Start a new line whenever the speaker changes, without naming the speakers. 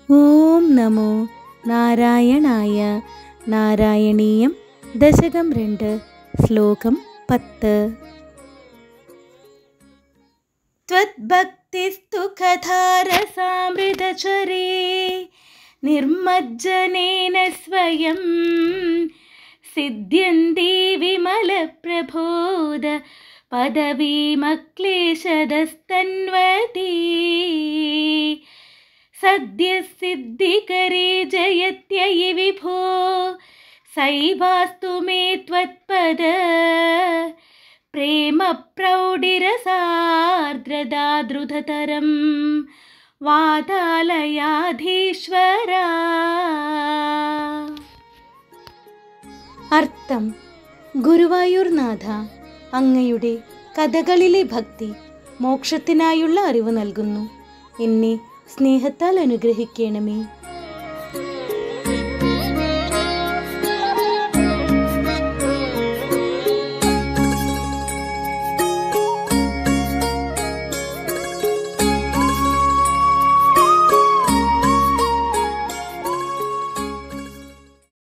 ഓം നമോ നാരായണായ. നാരായണീയം ദശകം 2 ശ്ലോകം 10. ത്വദ്ഭക്തിസ്തു കഥാരസാമൃതചരേ നിർമ്മജ്ജനേന സ്വയം സിദ്ധ്യന്തി വിമലപ്രബോധ പദവീമക്ലേശദസ്തന്വതി സദ്യസിദ്ധികരേ ജയത്യയി വിഭോ സൈവാസ്തു മേ ത്വത്പദ പ്രേമ പ്രൗഢിരസാർദ്രദാദ്രുതതരം വാതാലയാധീശ്വര. അർത്ഥം: ഗുരുവായൂർനാഥ, അങ്ങയുടെ കഥകളിലെ ഭക്തി മോക്ഷത്തിനായുള്ള അറിവ് നൽകുന്നു. എന്നെ സ്നേഹത്താൽ അനുഗ്രഹിക്കണമേ.